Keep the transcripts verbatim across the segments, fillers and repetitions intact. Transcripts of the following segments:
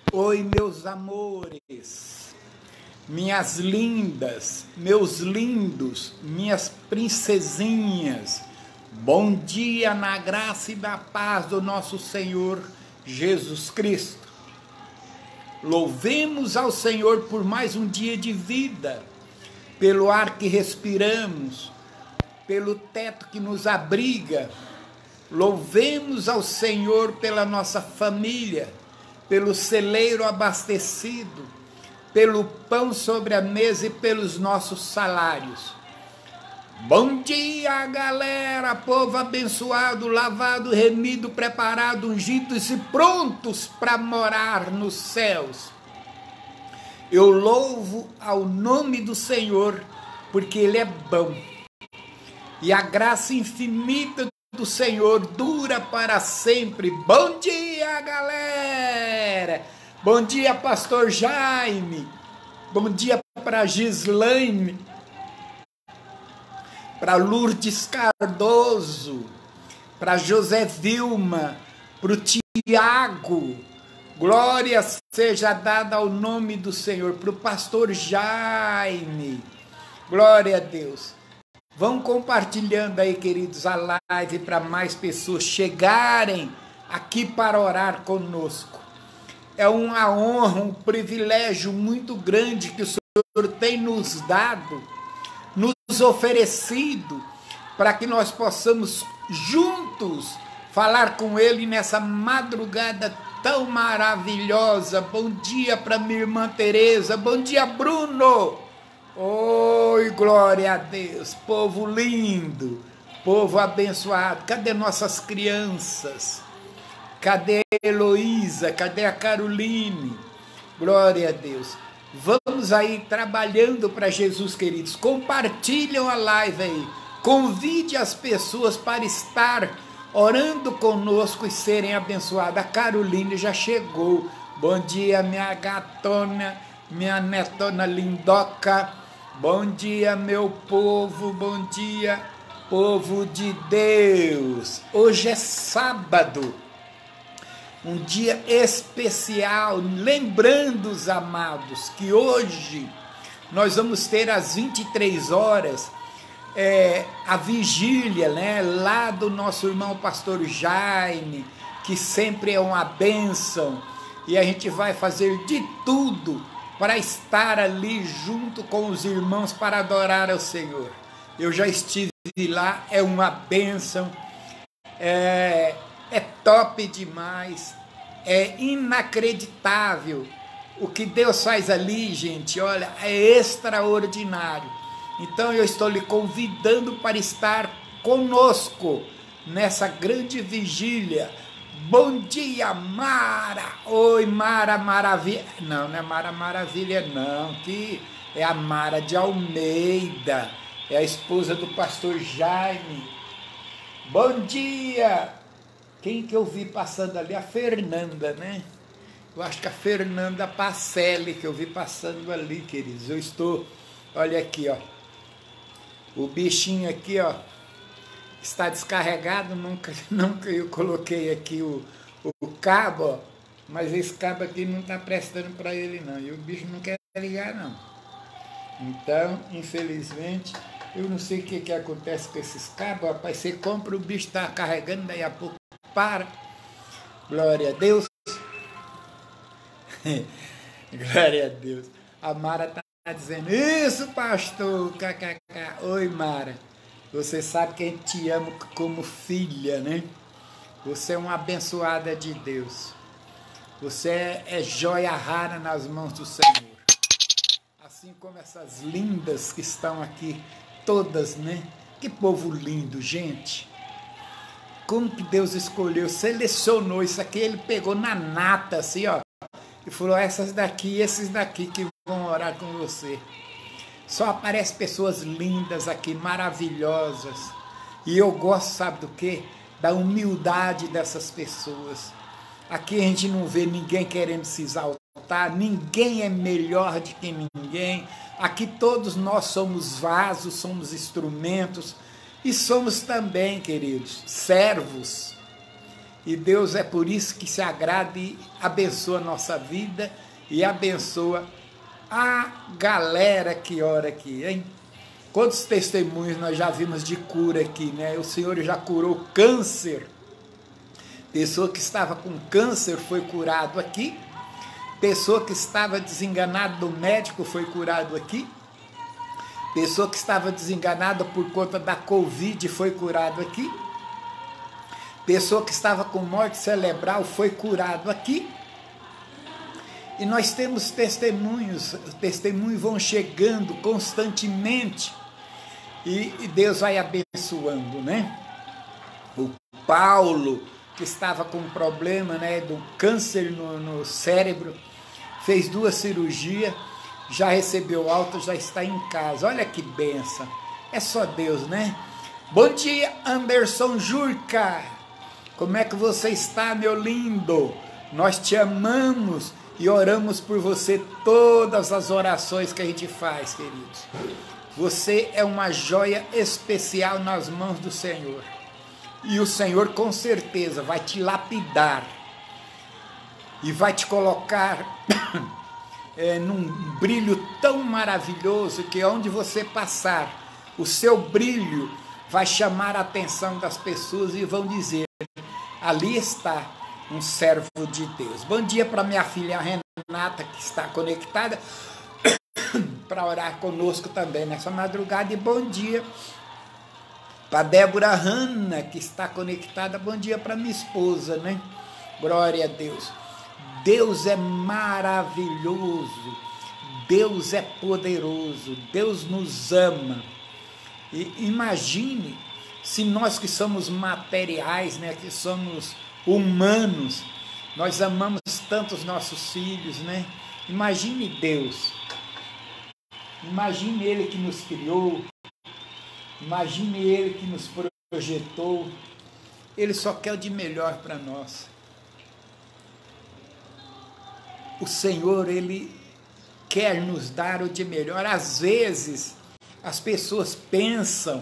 Oi, meus amores, minhas lindas, meus lindos, minhas princesinhas. Bom dia na graça e na paz do nosso Senhor Jesus Cristo. Louvemos ao Senhor por mais um dia de vida, pelo ar que respiramos, pelo teto que nos abriga. Louvemos ao Senhor pela nossa família, pelo celeiro abastecido, pelo pão sobre a mesa e pelos nossos salários. Bom dia, galera, povo abençoado, lavado, remido, preparado, ungidos e prontos para morar nos céus. Eu louvo ao nome do Senhor, porque Ele é bom. E a graça infinita do Senhor dura para sempre. Bom dia, galera! Bom dia, pastor Jaime. Bom dia para Gislaine, para Lourdes Cardoso, para José Vilma, para o Tiago. Glória seja dada ao nome do Senhor, para o pastor Jaime. Glória a Deus. Vão compartilhando aí, queridos, a live para mais pessoas chegarem aqui para orar conosco. É uma honra, um privilégio muito grande que o Senhor tem nos dado, nos oferecido, para que nós possamos juntos falar com Ele nessa madrugada tão maravilhosa. Bom dia para minha irmã Tereza, bom dia, Bruno. Oi, glória a Deus, povo lindo, povo abençoado. Cadê nossas crianças? Cadê a Heloísa? Cadê a Caroline? Glória a Deus. Vamos aí trabalhando para Jesus, queridos. Compartilham a live aí. Convide as pessoas para estar orando conosco e serem abençoadas. A Caroline já chegou. Bom dia, minha gatona, minha netona lindoca. Bom dia, meu povo, bom dia, povo de Deus. Hoje é sábado, um dia especial, lembrando os amados que hoje nós vamos ter às vinte e três horas é, a vigília, né, lá do nosso irmão pastor Jaime, que sempre é uma bênção, e a gente vai fazer de tudo para estar ali junto com os irmãos para adorar ao Senhor. Eu já estive lá, é uma bênção, é, é top demais, é inacreditável. O que Deus faz ali, gente, olha, é extraordinário. Então eu estou lhe convidando para estar conosco nessa grande vigília. Bom dia, Mara! Oi, Mara Maravilha. Não, não é Mara Maravilha, não, que é a Mara de Almeida, é a esposa do pastor Jaime. Bom dia! Quem que eu vi passando ali? A Fernanda, né? Eu acho que a Fernanda Pacelli, que eu vi passando ali, queridos. Eu estou, olha aqui, ó. O bichinho aqui, ó, está descarregado, nunca, nunca eu coloquei aqui o, o cabo, ó, mas esse cabo aqui não está prestando para ele não, e o bicho não quer ligar não. Então, infelizmente, eu não sei o que, que acontece com esses cabos, rapaz, você compra, o bicho está carregando, daí a pouco para. Glória a Deus. Glória a Deus. A Mara está dizendo, isso, pastor, kkk. Oi, Mara. Você sabe que a gente te ama como filha, né? Você é uma abençoada de Deus. Você é, é joia rara nas mãos do Senhor. Assim como essas lindas que estão aqui, todas, né? Que povo lindo, gente. Como que Deus escolheu, selecionou isso aqui, Ele pegou na nata, assim, ó. E falou, essas daqui, esses daqui que vão orar com você. Só aparecem pessoas lindas aqui, maravilhosas. E eu gosto, sabe do quê? Da humildade dessas pessoas. Aqui a gente não vê ninguém querendo se exaltar, ninguém é melhor do que ninguém. Aqui todos nós somos vasos, somos instrumentos e somos também, queridos, servos. E Deus é por isso que se agrada e abençoa a nossa vida e abençoa a galera que ora aqui, hein? Quantos testemunhos nós já vimos de cura aqui, né? O Senhor já curou câncer. Pessoa que estava com câncer foi curado aqui. Pessoa que estava desenganada do médico foi curado aqui. Pessoa que estava desenganada por conta da Covid foi curado aqui. Pessoa que estava com morte cerebral foi curado aqui. E nós temos testemunhos, os testemunhos vão chegando constantemente e, e Deus vai abençoando, né? O Paulo, que estava com um problema, né, do câncer no, no cérebro, fez duas cirurgias, já recebeu alta, já está em casa. Olha que benção. É só Deus, né? Bom dia, Anderson Jurca. Como é que você está, meu lindo? Nós te amamos e oramos por você todas as orações que a gente faz, queridos. Você é uma joia especial nas mãos do Senhor. E o Senhor com certeza vai te lapidar e vai te colocar é, num brilho tão maravilhoso que onde você passar, o seu brilho vai chamar a atenção das pessoas e vão dizer: ali está um servo de Deus. Bom dia para minha filha Renata, que está conectada para orar conosco também nessa madrugada. E bom dia para Débora Hanna, que está conectada. Bom dia para minha esposa, né? Glória a Deus. Deus é maravilhoso, Deus é poderoso, Deus nos ama. E imagine se nós que somos materiais, né, que somos humanos, nós amamos tanto os nossos filhos, né? Imagine Deus, imagine Ele que nos criou, imagine Ele que nos projetou. Ele só quer o de melhor para nós. O Senhor, Ele quer nos dar o de melhor. Às vezes, as pessoas pensam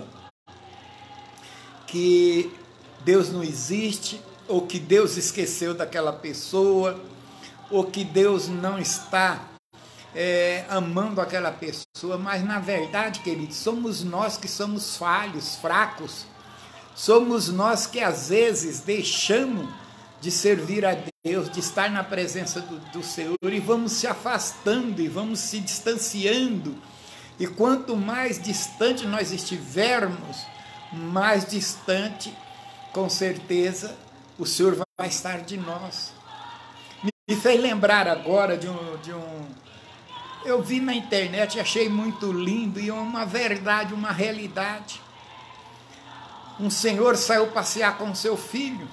que Deus não existe, ou que Deus esqueceu daquela pessoa, ou que Deus não está é, amando aquela pessoa, mas na verdade, queridos, somos nós que somos falhos, fracos, somos nós que às vezes deixamos de servir a Deus, de estar na presença do, do Senhor, e vamos se afastando, e vamos se distanciando, e quanto mais distante nós estivermos, mais distante, com certeza, o Senhor vai estar de nós. Me fez lembrar agora de um, de um... Eu vi na internet e achei muito lindo, e é uma verdade, uma realidade. Um senhor saiu passear com seu filho,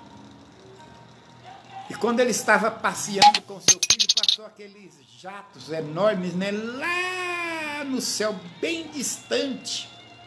e quando ele estava passeando com seu filho, passou aqueles jatos enormes, né, lá no céu, bem distante.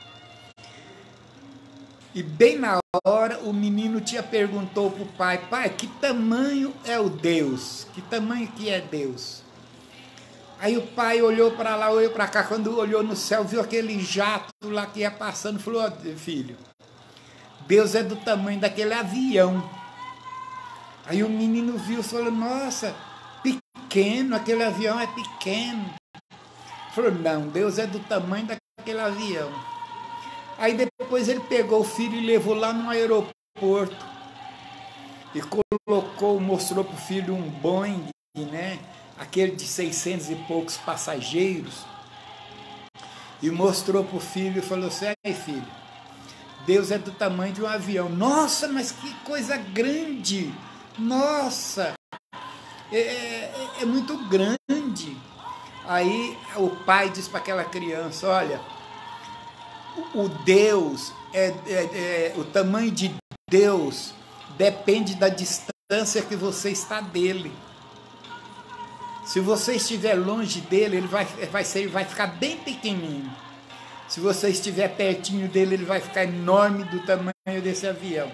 E bem na hora, o menino tinha perguntou para o pai: pai, que tamanho é o Deus? Que tamanho que é Deus? Aí o pai olhou para lá, olhou para cá, quando olhou no céu, viu aquele jato lá que ia passando, falou: oh, filho, Deus é do tamanho daquele avião. Aí o menino viu e falou: nossa, pequeno, aquele avião é pequeno. Falou: não, Deus é do tamanho daquele avião. Aí depois ele pegou o filho e levou lá no aeroporto e colocou, mostrou para o filho um Boeing, né, aquele de seiscentos e poucos passageiros, e mostrou para o filho e falou assim: aí filho, Deus é do tamanho de um avião. Nossa, mas que coisa grande! Nossa, é, é, é muito grande. Aí o pai diz para aquela criança: olha, o Deus, é, é, é, o tamanho de Deus depende da distância que você está dele. Se você estiver longe dele, ele vai, vai, ser, vai ficar bem pequenininho. Se você estiver pertinho dele, ele vai ficar enorme, do tamanho desse avião.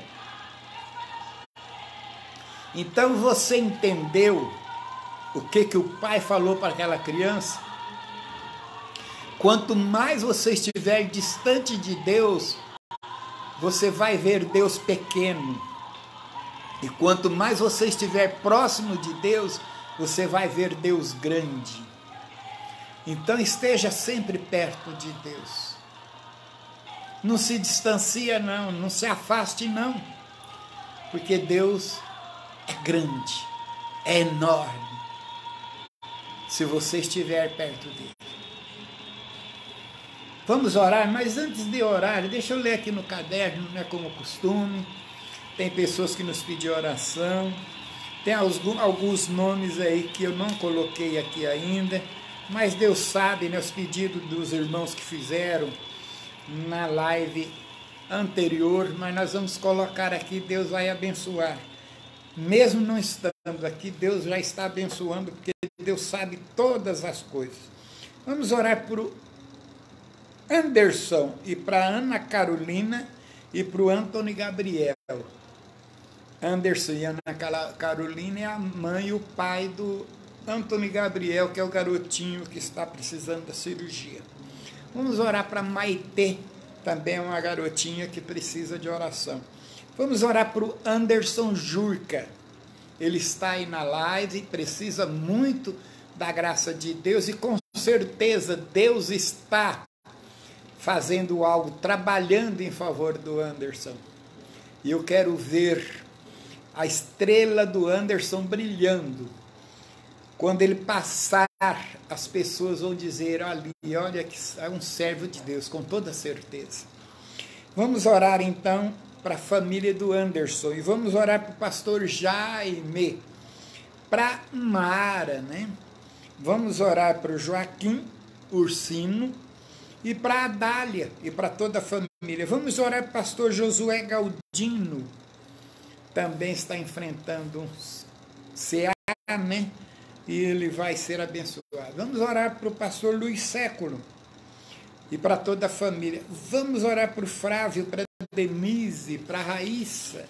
Então você entendeu o que, que o pai falou para aquela criança? Quanto mais você estiver distante de Deus, você vai ver Deus pequeno. E quanto mais você estiver próximo de Deus, você vai ver Deus grande. Então esteja sempre perto de Deus. Não se distancia não, não se afaste não. Porque Deus é grande, é enorme. Se você estiver perto dele. Vamos orar, mas antes de orar, deixa eu ler aqui no caderno, não é como costume. Tem pessoas que nos pediram oração. Tem alguns nomes aí que eu não coloquei aqui ainda. Mas Deus sabe, né, os pedidos dos irmãos que fizeram na live anterior. Mas nós vamos colocar aqui, Deus vai abençoar. Mesmo não estando aqui, Deus já está abençoando, porque Deus sabe todas as coisas. Vamos orar por o Anderson e para Ana Carolina e para o Antônio Gabriel. Anderson e Ana Carolina é a mãe e o pai do Antônio Gabriel, que é o garotinho que está precisando da cirurgia. Vamos orar para Maitê, também é uma garotinha que precisa de oração. Vamos orar para o Anderson Jurca. Ele está aí na live, precisa muito da graça de Deus e com certeza Deus está fazendo algo, trabalhando em favor do Anderson. E eu quero ver a estrela do Anderson brilhando. Quando ele passar, as pessoas vão dizer, ali, olha que é um servo de Deus, com toda certeza. Vamos orar então para a família do Anderson e vamos orar para o pastor Jaime, para Mara, né? Vamos orar para o Joaquim Ursino e para a Dália e para toda a família. Vamos orar para o pastor Josué Galdino, também está enfrentando um C A, né? E ele vai ser abençoado. Vamos orar para o pastor Luiz Século e para toda a família. Vamos orar para o Frávio, para a Denise, para a Raíssa.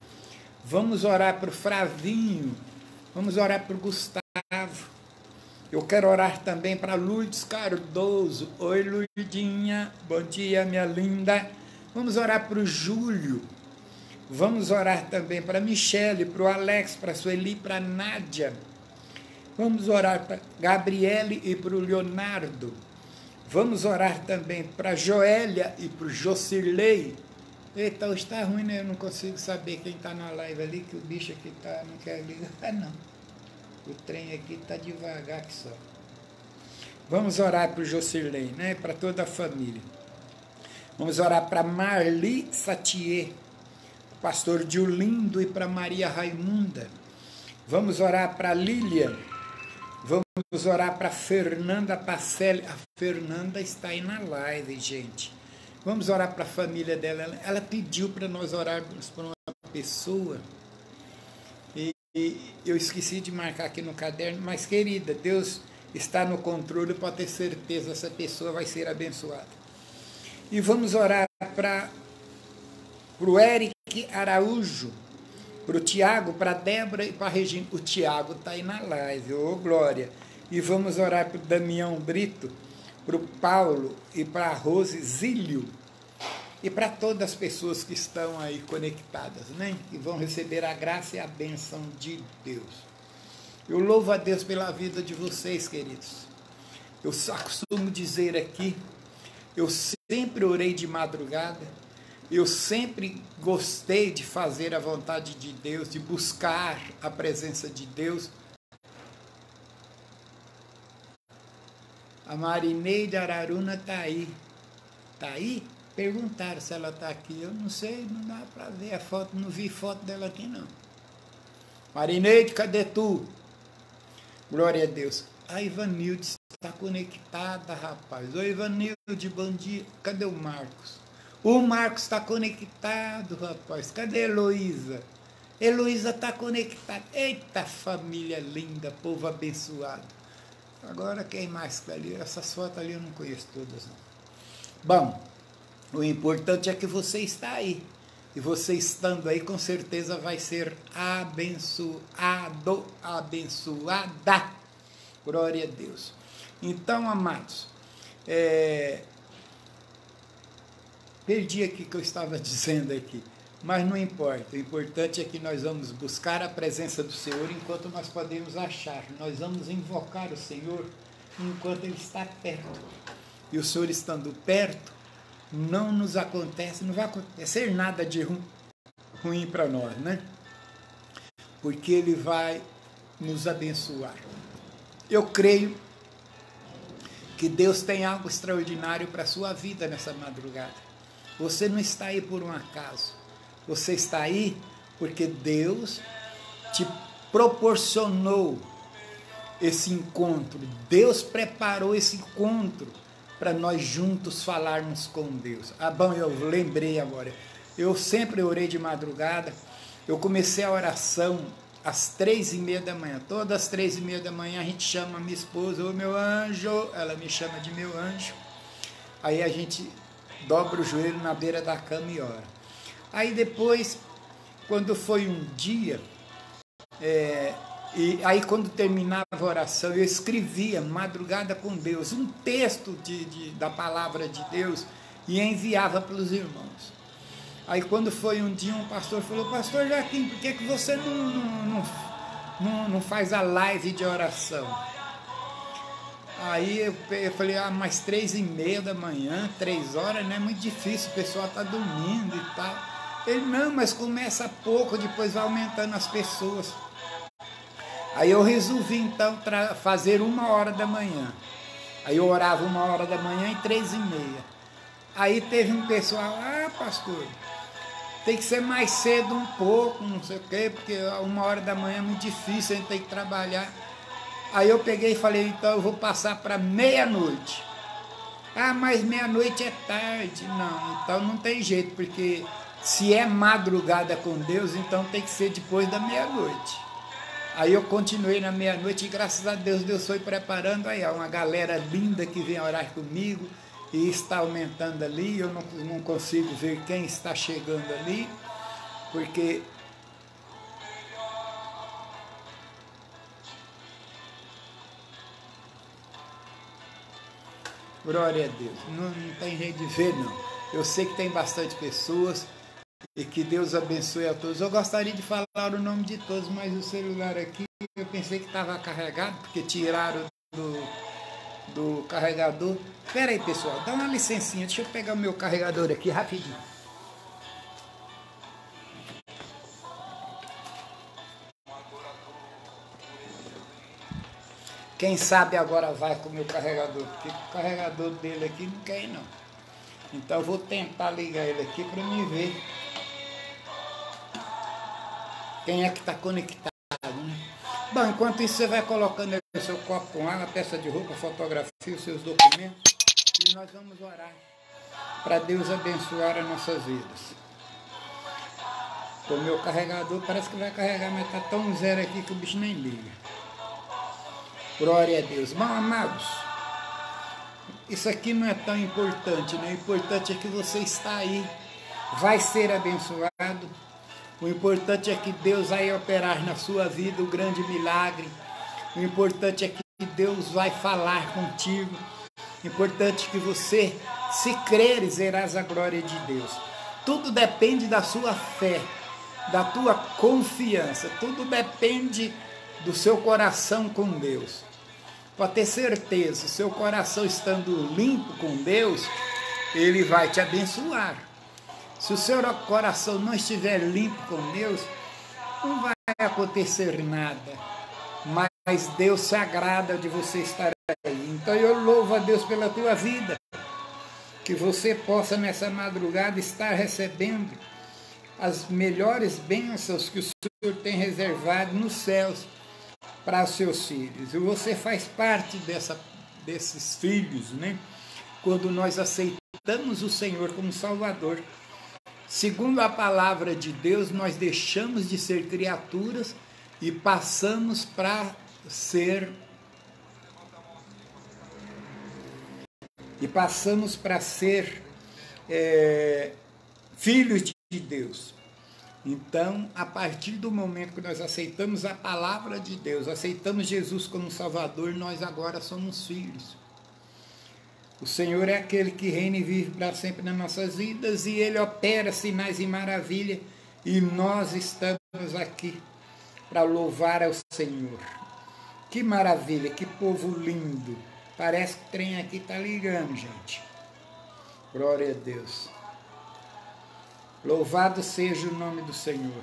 Vamos orar para o Fravinho. Vamos orar para o Gustavo. Eu quero orar também para Lourdes Cardoso. Oi, Lourdinha. Bom dia, minha linda. Vamos orar para o Júlio. Vamos orar também para a Michele, para o Alex, para a Sueli, para a Nádia. Vamos orar para Gabriele e para o Leonardo. Vamos orar também para a Joélia e para o Jocirley. Eita, hoje está ruim, né? Eu não consigo saber quem está na live ali, que o bicho aqui tá, não quer ligar. Ah, não. O trem aqui está devagar que só. Vamos orar para o Jocirley, né? Para toda a família. Vamos orar para Marli Satier, pastor Diolindo e para Maria Raimunda. Vamos orar para Lília. Vamos orar para Fernanda Pacelli. A Fernanda está aí na live, gente. Vamos orar para a família dela. Ela, ela pediu para nós orarmos por uma pessoa. E, e eu esqueci de marcar aqui no caderno. Mas, querida, Deus está no controle. Pode ter certeza, essa pessoa vai ser abençoada. E vamos orar para o Eric Araújo, para o Tiago, para a Débora e para a Regina. O Tiago está aí na live, ô glória. E vamos orar para o Damião Brito, para o Paulo e para a Rose Zílio. E para todas as pessoas que estão aí conectadas, né? Que vão receber a graça e a bênção de Deus. Eu louvo a Deus pela vida de vocês, queridos. Eu costumo dizer aqui, eu sempre orei de madrugada. Eu sempre gostei de fazer a vontade de Deus, de buscar a presença de Deus. A Marineide Araruna está aí. Está aí? Perguntaram se ela está aqui. Eu não sei, não dá para ver a foto, não vi foto dela aqui não. Marineide, cadê tu? Glória a Deus. A Ivanilde está conectada, rapaz. Oi, Ivanilde, bom dia. Cadê o Marcos? O Marcos está conectado, rapaz. Cadê a Heloísa? Heloísa está conectada. Eita, família linda, povo abençoado. Agora quem mais está ali? Essas fotos ali eu não conheço todas, não. Bom, o importante é que você está aí. E você estando aí, com certeza vai ser abençoado, abençoada. Glória a Deus. Então, amados, é... perdi aqui o que eu estava dizendo aqui. Mas não importa, o importante é que nós vamos buscar a presença do Senhor enquanto nós podemos achar. Nós vamos invocar o Senhor enquanto Ele está perto. E o Senhor estando perto, não nos acontece, não vai acontecer nada de ru, ruim para nós, né? Porque Ele vai nos abençoar. Eu creio que Deus tem algo extraordinário para a sua vida nessa madrugada. Você não está aí por um acaso. Você está aí porque Deus te proporcionou esse encontro. Deus preparou esse encontro para nós juntos falarmos com Deus. Ah, bom, eu lembrei agora. Eu sempre orei de madrugada. Eu comecei a oração às três e meia da manhã. Todas as três e meia da manhã a gente chama a minha esposa, ô meu anjo, ela me chama de meu anjo. Aí a gente dobra o joelho na beira da cama e ora. Aí depois, quando foi um dia, é, e aí quando terminava a oração, eu escrevia Madrugada com Deus, um texto de, de, da palavra de Deus e enviava para os irmãos. Aí quando foi um dia, um pastor falou, pastor Joaquim, por que, que você não, não, não, não, não faz a live de oração? Aí eu, eu falei, ah, mais três e meia da manhã, três horas, né? É muito difícil, o pessoal está dormindo e tal. Ele, não, mas começa pouco, depois vai aumentando as pessoas. Aí eu resolvi, então, fazer uma hora da manhã. Aí eu orava uma hora da manhã e três e meia. Aí teve um pessoal, ah, pastor, tem que ser mais cedo um pouco, não sei o quê, porque uma hora da manhã é muito difícil, a gente tem que trabalhar. Aí eu peguei e falei, então eu vou passar para meia-noite. Ah, mas meia-noite é tarde. Não, então não tem jeito, porque se é madrugada com Deus, então tem que ser depois da meia-noite. Aí eu continuei na meia-noite e graças a Deus, Deus foi preparando. Aí há uma galera linda que vem orar comigo e está aumentando ali. Eu não, não consigo ver quem está chegando ali, porque... Glória a Deus. Não, não tem jeito de ver, não. Eu sei que tem bastante pessoas e que Deus abençoe a todos. Eu gostaria de falar o nome de todos, mas o celular aqui, eu pensei que estava carregado, porque tiraram do, do carregador. Espera aí, pessoal, dá uma licencinha. Deixa eu pegar o meu carregador aqui rapidinho. Quem sabe agora vai com o meu carregador, porque o carregador dele aqui não quer ir, não. Então eu vou tentar ligar ele aqui para me ver quem é que está conectado, né? Bom, enquanto isso você vai colocando aí o seu copo com água, peça de roupa, fotografia, os seus documentos, e nós vamos orar para Deus abençoar as nossas vidas. O meu carregador parece que vai carregar, mas está tão zero aqui que o bicho nem liga. Glória a Deus. Bom, amados, isso aqui não é tão importante, né? O importante é que você está aí, vai ser abençoado. O importante é que Deus vai operar na sua vida o grande milagre. O importante é que Deus vai falar contigo. O importante é que você, se creres, verás a glória de Deus. Tudo depende da sua fé, da tua confiança. Tudo depende do seu coração com Deus. Pode ter certeza, o seu coração estando limpo com Deus, Ele vai te abençoar. Se o seu coração não estiver limpo com Deus, não vai acontecer nada. Mas Deus se agrada de você estar aí. Então eu louvo a Deus pela tua vida. Que você possa nessa madrugada estar recebendo as melhores bênçãos que o Senhor tem reservado nos céus para os seus filhos. E você faz parte dessa, desses filhos, né? Quando nós aceitamos o Senhor como Salvador. Segundo a palavra de Deus, nós deixamos de ser criaturas e passamos para ser e passamos para ser é, filhos de Deus. Então, a partir do momento que nós aceitamos a palavra de Deus, aceitamos Jesus como Salvador, nós agora somos filhos. O Senhor é aquele que reina e vive para sempre nas nossas vidas e Ele opera sinais e maravilha e nós estamos aqui para louvar ao Senhor. Que maravilha, que povo lindo. Parece que o trem aqui está ligando, gente. Glória a Deus. Louvado seja o nome do Senhor.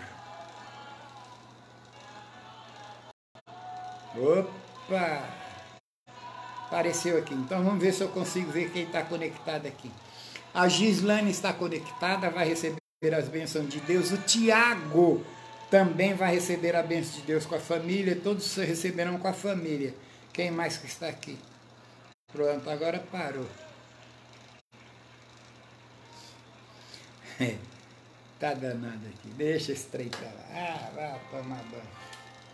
Opa! Apareceu aqui. Então vamos ver se eu consigo ver quem está conectado aqui. A Gislane está conectada, vai receber as bênçãos de Deus. O Tiago também vai receber a bênção de Deus com a família. Todos receberão com a família. Quem mais que está aqui? Pronto, agora parou. Tá danado aqui. Deixa esse trem pra lá. Ah, vai tomar banho.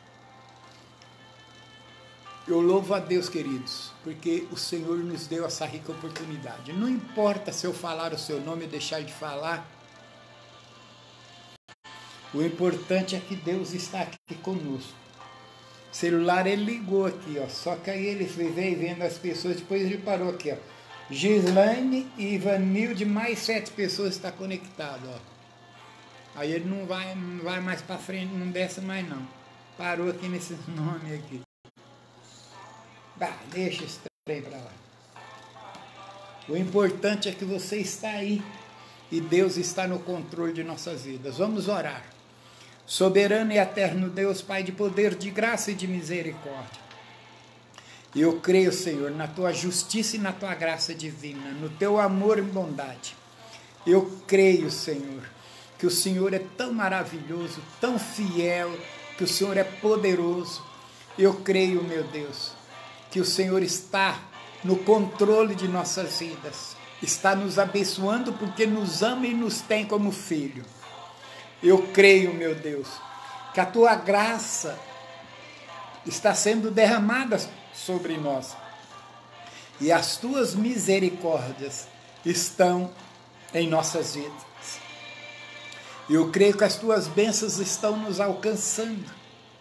Eu louvo a Deus, queridos, porque o Senhor nos deu essa rica oportunidade. Não importa se eu falar o seu nome ou deixar de falar. O importante é que Deus está aqui conosco. O celular ele ligou aqui, ó. Só que aí ele veio vendo as pessoas, depois ele parou aqui, ó. Gislaine e Ivanilde, mais sete pessoas estão conectadas, ó. Aí ele não vai, não vai mais para frente, não desce mais não. Parou aqui nesse nome aqui. Bah, deixa esse trem para lá. O importante é que você está aí e Deus está no controle de nossas vidas. Vamos orar. Soberano e eterno Deus, Pai de poder, de graça e de misericórdia. Eu creio, Senhor, na Tua justiça e na Tua graça divina, no Teu amor e bondade. Eu creio, Senhor, que o Senhor é tão maravilhoso, tão fiel, que o Senhor é poderoso. Eu creio, meu Deus, que o Senhor está no controle de nossas vidas, está nos abençoando porque nos ama e nos tem como filho. Eu creio, meu Deus, que a Tua graça está sendo derramada sobre nós e as Tuas misericórdias estão em nossas vidas. Eu creio que as Tuas bênçãos estão nos alcançando,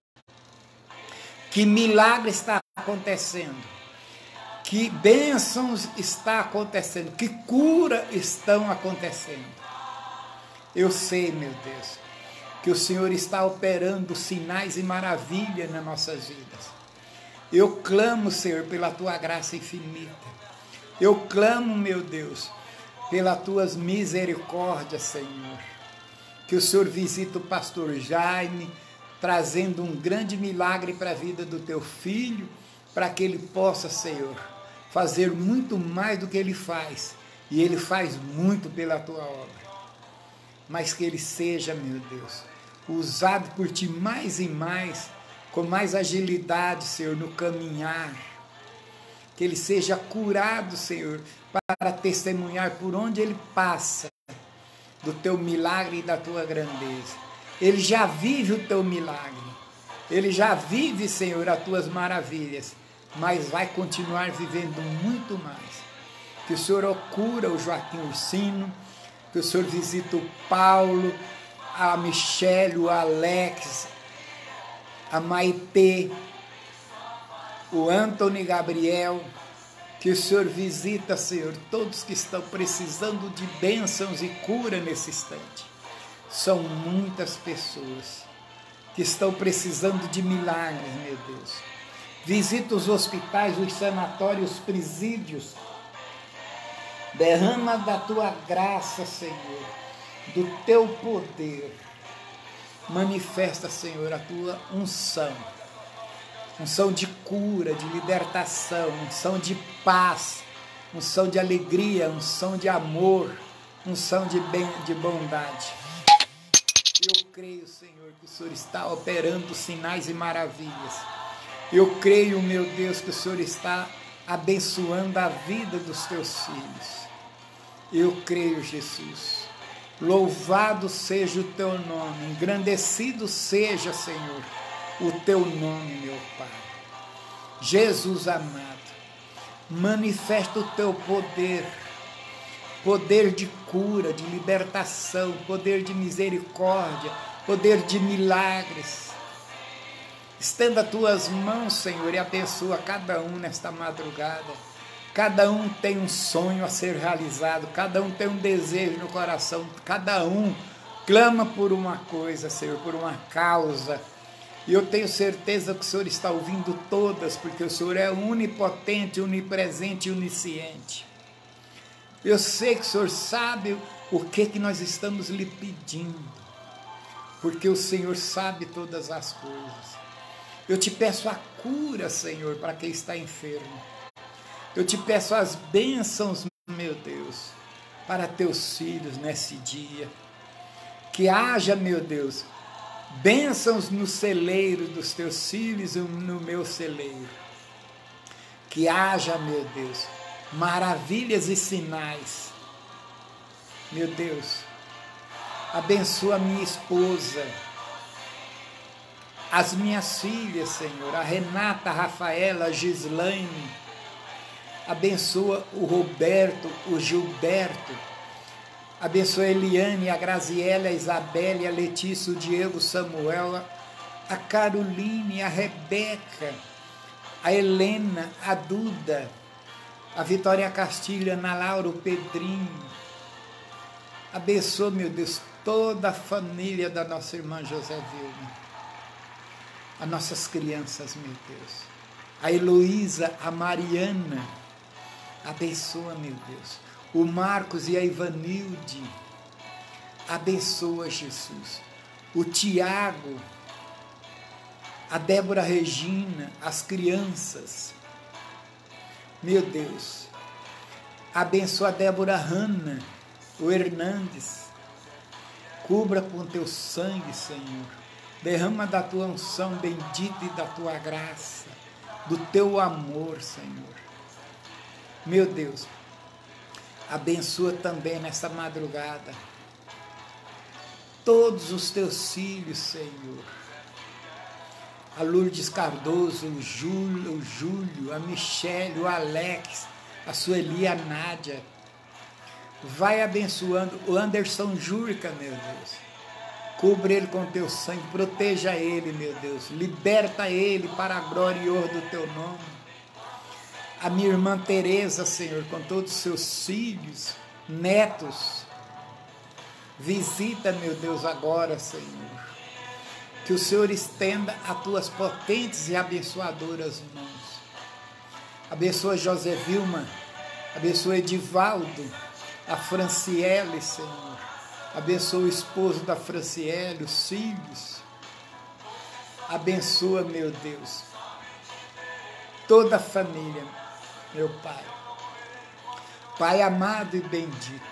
que milagre está acontecendo, que bênçãos está acontecendo, que cura estão acontecendo. Eu sei, meu Deus, que o Senhor está operando sinais e maravilhas nas nossas vidas. Eu clamo, Senhor, pela Tua graça infinita. Eu clamo, meu Deus, pelas Tuas misericórdias, Senhor. Que o Senhor visite o pastor Jaime, trazendo um grande milagre para a vida do Teu filho, para que ele possa, Senhor, fazer muito mais do que ele faz. E ele faz muito pela Tua obra. Mas que ele seja, meu Deus, usado por Ti mais e mais, com mais agilidade, Senhor, no caminhar. Que ele seja curado, Senhor, para testemunhar por onde ele passa do Teu milagre e da Tua grandeza. Ele já vive o Teu milagre. Ele já vive, Senhor, as Tuas maravilhas, mas vai continuar vivendo muito mais. Que o Senhor cura o Joaquim Ursino, que o Senhor visita o Paulo, a Michele, o Alex, a Maitê, o Antônio Gabriel, que o Senhor visita, Senhor, todos que estão precisando de bênçãos e cura nesse instante. São muitas pessoas que estão precisando de milagres, meu Deus. Visita os hospitais, os sanatórios, os presídios. Derrama da Tua graça, Senhor, do Teu poder. Manifesta, Senhor, a Tua unção. Unção de cura, de libertação, unção de paz, unção de alegria, unção de amor, unção de bem, de bondade. Eu creio, Senhor, que o Senhor está operando sinais e maravilhas. Eu creio, meu Deus, que o Senhor está abençoando a vida dos Teus filhos. Eu creio, Jesus. Louvado seja o Teu nome, engrandecido seja, Senhor, o Teu nome, meu Pai. Jesus amado, manifesta o Teu poder, poder de cura, de libertação, poder de misericórdia, poder de milagres. Estenda Tuas mãos, Senhor, e abençoa cada um nesta madrugada, cada um tem um sonho a ser realizado, cada um tem um desejo no coração, cada um clama por uma coisa, Senhor, por uma causa. E eu tenho certeza que o Senhor está ouvindo todas, porque o Senhor é onipotente, onipresente e onisciente. Eu sei que o Senhor sabe o que, que nós estamos lhe pedindo, porque o Senhor sabe todas as coisas. Eu te peço a cura, Senhor, para quem está enfermo. Eu te peço as bênçãos, meu Deus, para teus filhos nesse dia. Que haja, meu Deus, bênçãos no celeiro dos teus filhos e no meu celeiro. Que haja, meu Deus, maravilhas e sinais. Meu Deus, abençoa a minha esposa, as minhas filhas, Senhor, a Renata, a Rafaela, a Gislaine. Abençoa o Roberto, o Gilberto. Abençoa a Eliane, a Graziela, a Isabelle, a Letícia, o Diego, o Samuel, a Caroline, a Rebeca, a Helena, a Duda, a Vitória Castilho, a Ana Laura, o Pedrinho. Abençoa, meu Deus, toda a família da nossa irmã Josévilma, as nossas crianças, meu Deus, a Heloísa, a Mariana. Abençoa, meu Deus, o Marcos e a Ivanilde. Abençoa, Jesus, o Tiago, a Débora Regina, as crianças. Meu Deus, abençoa a Débora Hanna, o Hernandes. Cubra com teu sangue, Senhor. Derrama da tua unção bendita e da tua graça, do teu amor, Senhor. Meu Deus, abençoa também nesta madrugada todos os teus filhos, Senhor. A Lourdes Cardoso, o Júlio, o Júlio, a Michele, o Alex, a Sueli, a Nádia. Vai abençoando o Anderson Jurca, meu Deus. Cubra ele com teu sangue, proteja ele, meu Deus. Liberta ele para a glória e honra do teu nome. A minha irmã Tereza, Senhor, com todos os seus filhos, netos. Visita, meu Deus, agora, Senhor. Que o Senhor estenda as tuas potentes e abençoadoras mãos. Abençoa Josévilma, abençoa Edivaldo, a Franciele, Senhor. Abençoa o esposo da Franciele, os filhos. Abençoa, meu Deus, toda a família, meu Pai. Pai amado e bendito,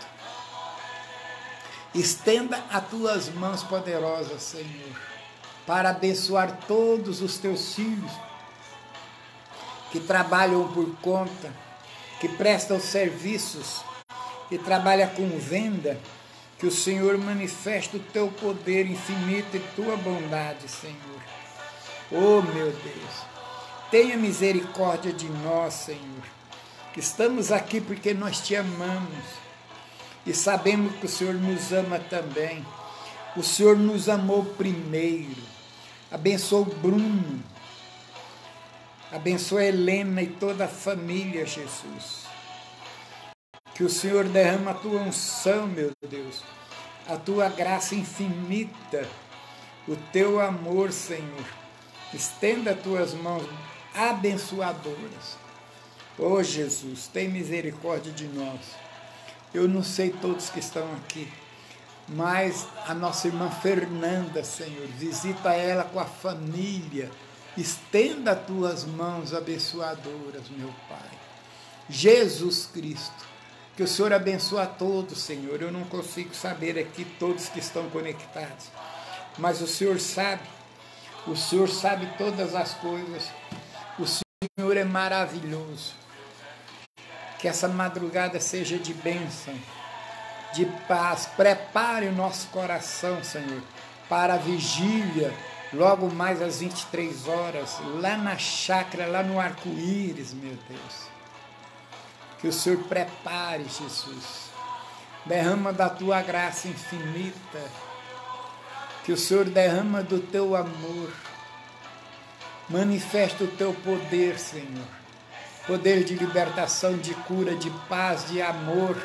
estenda as tuas mãos poderosas, Senhor, para abençoar todos os teus filhos que trabalham por conta, que prestam serviços, que trabalham com venda. Que o Senhor manifeste o teu poder infinito e tua bondade, Senhor. Oh, meu Deus, tenha misericórdia de nós, Senhor, que estamos aqui porque nós te amamos e sabemos que o Senhor nos ama também. O Senhor nos amou primeiro. Abençoa o Bruno, abençoa a Helena e toda a família, Jesus. Que o Senhor derrama a tua unção, meu Deus, a tua graça infinita, o teu amor, Senhor. Estenda as tuas mãos abençoadoras. Oh, Jesus, tem misericórdia de nós. Eu não sei todos que estão aqui, mas a nossa irmã Fernanda, Senhor, visita ela com a família. Estenda as tuas mãos abençoadoras, meu Pai. Jesus Cristo, que o Senhor abençoe a todos, Senhor. Eu não consigo saber aqui todos que estão conectados, mas o Senhor sabe. O Senhor sabe todas as coisas. O Senhor é maravilhoso. Que essa madrugada seja de bênção, de paz. Prepare o nosso coração, Senhor, para a vigília, logo mais às vinte e três horas, lá na chácara, lá no arco-íris, meu Deus. Que o Senhor prepare, Jesus. Derrama da tua graça infinita. Que o Senhor derrama do teu amor. Manifesta o teu poder, Senhor. poder de libertação, de cura, de paz, de amor,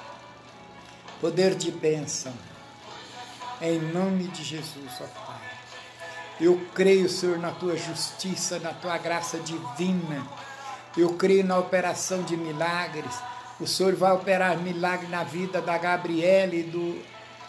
poder de bênção. Em nome de Jesus, ó Pai. Eu creio, Senhor, na tua justiça, na tua graça divina. Eu creio na operação de milagres. O Senhor vai operar milagre na vida da Gabriela e do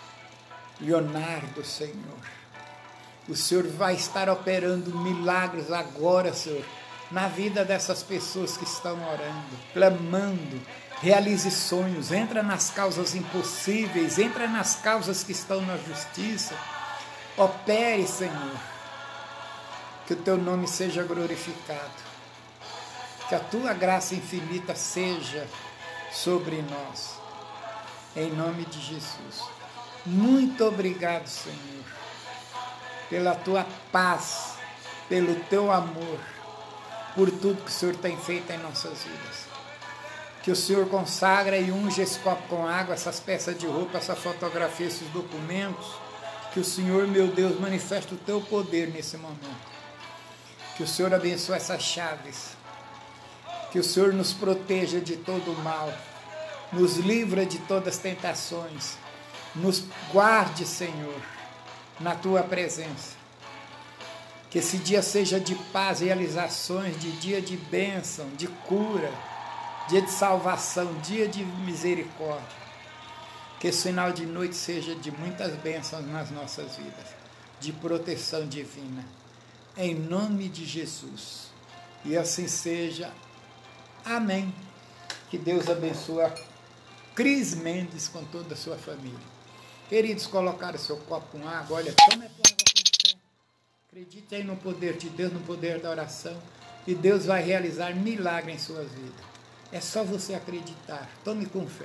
Leonardo, Senhor. O Senhor vai estar operando milagres agora, Senhor, na vida dessas pessoas que estão orando, clamando. Realize sonhos, entra nas causas impossíveis, entra nas causas que estão na justiça. Opere, Senhor, que o teu nome seja glorificado, que a tua graça infinita seja sobre nós, em nome de Jesus. Muito obrigado, Senhor, pela tua paz, pelo teu amor, por tudo que o Senhor tem feito em nossas vidas. Que o Senhor consagra e unja esse copo com água, essas peças de roupa, essa fotografia, esses documentos. Que o Senhor, meu Deus, manifeste o teu poder nesse momento. Que o Senhor abençoe essas chaves. Que o Senhor nos proteja de todo o mal. Nos livra de todas as tentações. Nos guarde, Senhor, na tua presença. Que esse dia seja de paz, realizações, de dia de bênção, de cura, dia de salvação, dia de misericórdia. Que esse final de noite seja de muitas bênçãos nas nossas vidas, de proteção divina, em nome de Jesus. E assim seja. Amém. Que Deus abençoe a Cris Mendes com toda a sua família. Queridos, colocaram seu copo com água. Olha, tome a tua água com fé. Acredite aí no poder de Deus, no poder da oração. E Deus vai realizar milagre em suas vidas. É só você acreditar. Tome com fé.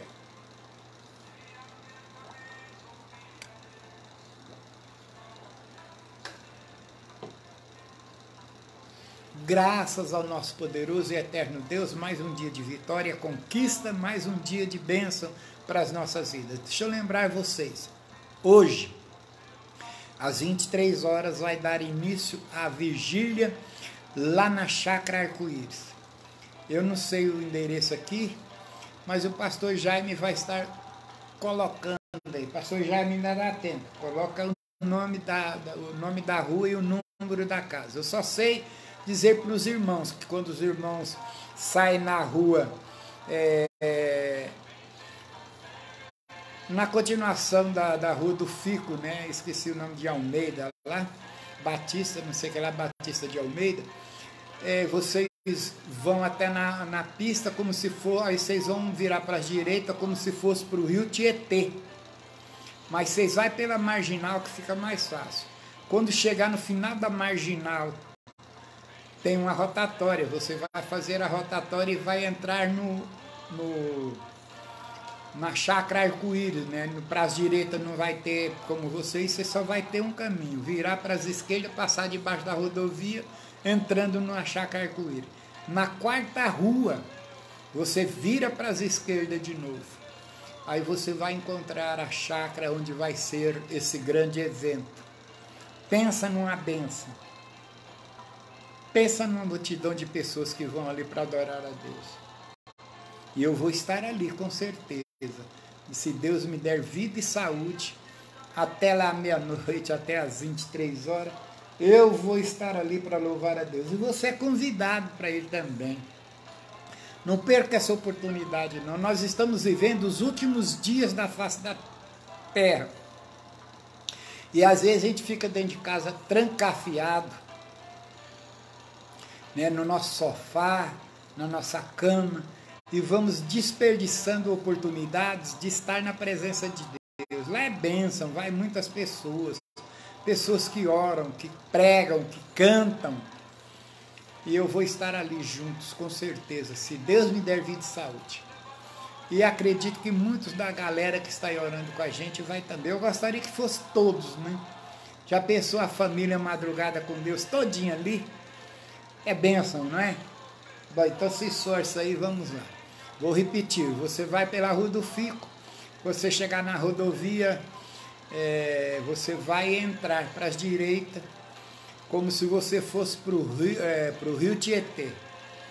Graças ao nosso poderoso e eterno Deus, mais um dia de vitória, conquista, mais um dia de bênção para as nossas vidas. Deixa eu lembrar vocês, hoje, às vinte e três horas, vai dar início à vigília lá na Chácara Arco-Íris. Eu não sei o endereço aqui, mas o pastor Jaime vai estar colocando aí. Pastor Jaime ainda dá tempo. Coloca o nome da, da, o nome da rua e o número da casa. Eu só sei dizer para os irmãos que quando os irmãos saem na rua, é, é, na continuação da, da rua do Fico, né? Esqueci o nome de Almeida lá, Batista, não sei o que lá, Batista de Almeida. É, vocês vão até na, na pista como se for, aí vocês vão virar para a direita como se fosse para o rio Tietê. Mas vocês vão pela marginal que fica mais fácil. Quando chegar no final da marginal, tem uma rotatória. Você vai fazer a rotatória e vai entrar no, no, na Chácara Arco-Íris, né? Para as direitas não vai ter como vocês, você só vai ter um caminho. Virar para as esquerdas, passar debaixo da rodovia, entrando na Chácara Arco-Íris. Na quarta rua, você vira para as esquerdas de novo. Aí você vai encontrar a chácara onde vai ser esse grande evento. Pensa numa bênção. Pensa numa multidão de pessoas que vão ali para adorar a Deus. E eu vou estar ali, com certeza. E se Deus me der vida e saúde, até lá meia-noite, até às vinte e três horas, eu vou estar ali para louvar a Deus. E você é convidado para ir também. Não perca essa oportunidade, não. Nós estamos vivendo os últimos dias da face da terra. E às vezes a gente fica dentro de casa trancafiado, né, no nosso sofá, na nossa cama, e vamos desperdiçando oportunidades de estar na presença de Deus. Lá é bênção, vai muitas pessoas. Pessoas que oram, que pregam, que cantam. E eu vou estar ali juntos, com certeza, se Deus me der vida e saúde. E acredito que muitos da galera que está aí orando com a gente vai também. Eu gostaria que fosse todos, né? Já pensou a família madrugada com Deus todinha ali? É bênção, não é? Bom, então se esforça aí, vamos lá. Vou repetir, você vai pela Rua do Fico, você chegar na rodovia, é, você vai entrar para as direitas, como se você fosse para o Rio, é, pro Rio Tietê.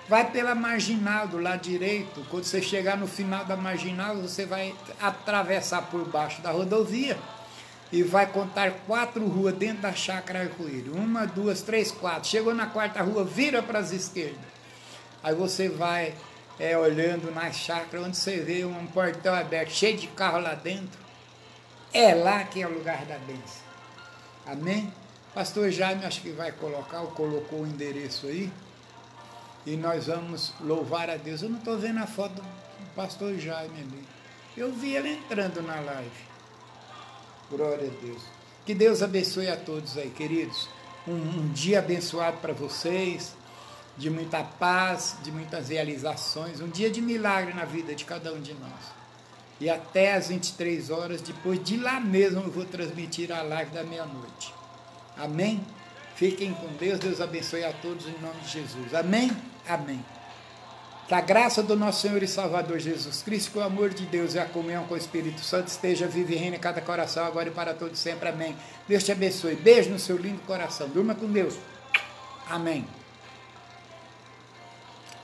Vai pela marginal do lado direito. Quando você chegar no final da marginal, você vai atravessar por baixo da rodovia e vai contar quatro ruas dentro da chácara Arco-Íris. Uma, duas, três, quatro. Chegou na quarta rua, vira para as esquerdas. Aí você vai é, olhando na chácara, onde você vê um portão aberto, cheio de carro lá dentro. É lá que é o lugar da bênção. Amém? Pastor Jaime, acho que vai colocar, ou colocou o endereço aí. E nós vamos louvar a Deus. Eu não estou vendo a foto do pastor Jaime ali. Eu vi ele entrando na live. Glória a Deus. Que Deus abençoe a todos aí, queridos. Um, um dia abençoado para vocês, de muita paz, de muitas realizações. Um dia de milagre na vida de cada um de nós. E até às vinte e três horas, depois de lá mesmo, eu vou transmitir a live da meia-noite. Amém? Fiquem com Deus, Deus abençoe a todos em nome de Jesus. Amém? Amém. Que a graça do nosso Senhor e Salvador Jesus Cristo, que o amor de Deus e a comunhão com o Espírito Santo esteja vivo e reine em cada coração, agora e para todos sempre. Amém. Deus te abençoe. Beijo no seu lindo coração. Durma com Deus. Amém.